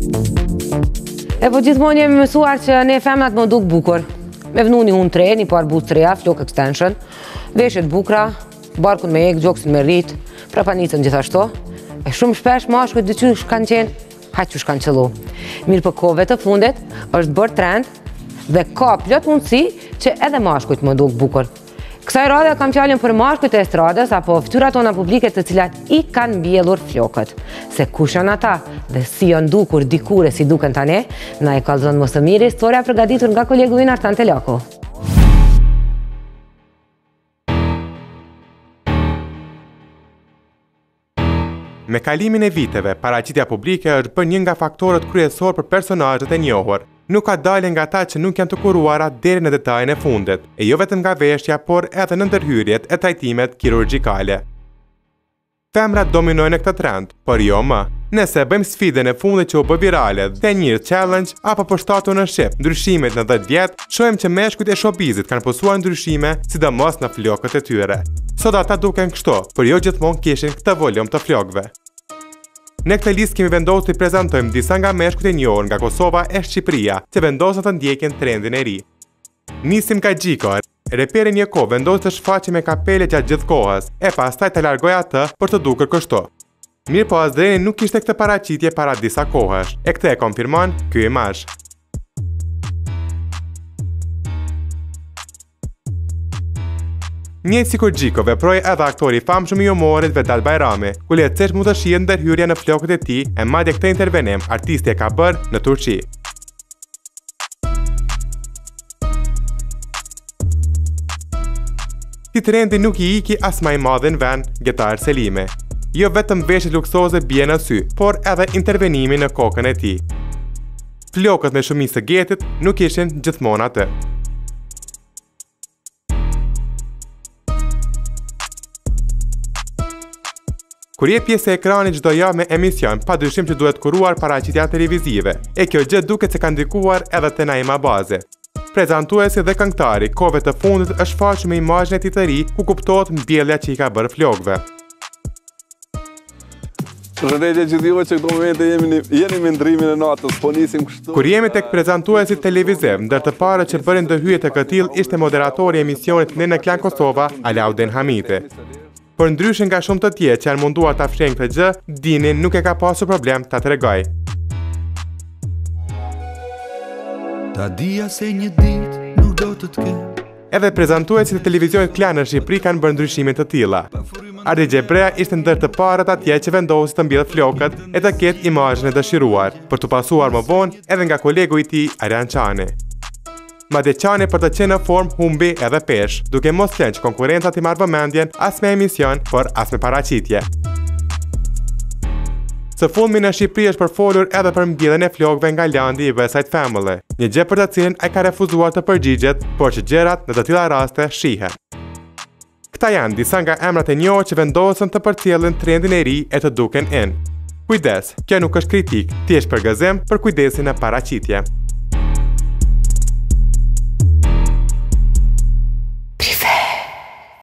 E po gjithmonë jemi mësuar që ne femrat më duk bukur. Me vnu një unë tre, një par buzë treja, flok extension, veshjet bukra, barkun me ek, gjoksin me rrit, prapanicën gjithashtu. E shumë shpesh mashkujt dyqysh kanë qenë, haqysh kanë qëllu. Mirë për kohëve të fundit, është bërë trend dhe ka plot mundësi që edhe mashkujt më duk bukur. Kësaj radhe kam fjalën për mashkujt e estradës apo fytyrat tona publike të cilat i kanë mbjellur flokët. Se kush janë ata dhe si janë dukur dikure si duken tani, na e kallëzon më së miri historia përgatitur nga kolegu i Artan Telaku. Me kalimin e viteve, paraqitja publike është bërë një nga faktorët kryesor për personazhet e njohur. Nuk ka dalje nga ata që nuk janë të kuruara deri në detajin e fundit, e jo vetëm nga veshja, por edhe në ndërhyrjet e trajtimet kirurgjikale. Femrat dominojnë këtë trend, por jo më. Nëse bëjmë sfidën e fundit që u bë virale, The Year Challenge apo poshtatu në shqip, ndryshimet në 10 vjet, shohim që meshkujt e showbizit kanë posuar ndryshime, sidomos në flokët e tyre. Sot ata duken kështu, por jo gjithmonë kishin këtë volum të flokëve. Në këtë listë kemi vendosur të prezantojmë disa nga meshkujt e njohur nga Kosova e Shqipëria, që vendosën të ndjekin trendin e ri. Nisim nga Gjiko, reperi një kohë vendosi të shfaqej me kapele gjatë gjithë kohës, e pastaj të largoi atë për të dukur kështu. Mirë po Azreni nuk kishte këtë paraqitje para disa kohësh, e këtë e konfirmon ky imazh. Njëjtë si kur Gjiko veproi edhe aktori i famshëm i humorit Vedal Bajrami, ku lehtësisht mund të shihet ndërhyrja në flokët e tij, e madje këtë intervenim artisti e ka bërë në Turqi. Ti trendi nuk i iki as më i madh në vend, Getar Selimi. Jo vetëm veshjet luksoze bie në sy, por edhe intervenimi në kokën e tij. Flokët me shumicë të getit nuk ishin gjithmonë atë. Kur je pjesë e ekranit çdo javë me emision, padyshim që duhet kuruar paraqitja televizive, e kjo gjë duket se ka ndikuar edhe te Naima Bazi. Prezantuesi dhe këngëtari kohëve të fundit është faqur me imazhin e tij të ri, ku kuptohet mbjellja që i ka bërë flokëve. Përshëndetje gjithëve që këto momente jeni me ndrimin e natës, po nisim kështu. Kur jemi tek prezantuesit televiziv, ndër të parët që bërin ndërhyrje të këtillë ishte moderatori i emisionit Në Klan Kosova, Alaudin Hamiti. Por ndryshe nga shumë të tjerë që janë munduar ta fshehin këtë gjë, Dini nuk e ka pasur problem ta tregoj. Ta dija se një ditë nuk do të kem. Edhe prezantuesit e televizionit Klan në Shqipëri kanë bërë ndryshime të tilla. Ardi Gjebrea ishte ndër të parët atje që vendosi të mbjellë flokët e të ketë imazhin e dëshiruar, për të pasuar më vonë edhe nga kolegu i tij Arjan Çani. Madje Çani për të qenë në formë humbi edhe pesh, duke mos lënë që konkurrencat i marrë vëmendjen as me emision, por as me paraqitje. Së fundmi në Shqipëri është përfolur edhe për mbjelljen e flokëve nga landi i West Side Family, një gjë për të cilën ai ka refuzuar të përgjigjet, por që gjërat në të tilla raste shihen. Këta janë disa nga emrat e njohur që vendosën të përcjellin trendin e ri e të duken in. Kujdes, kjo nuk është kritik, thjesht përgëzim për kujdesin e paraqitje.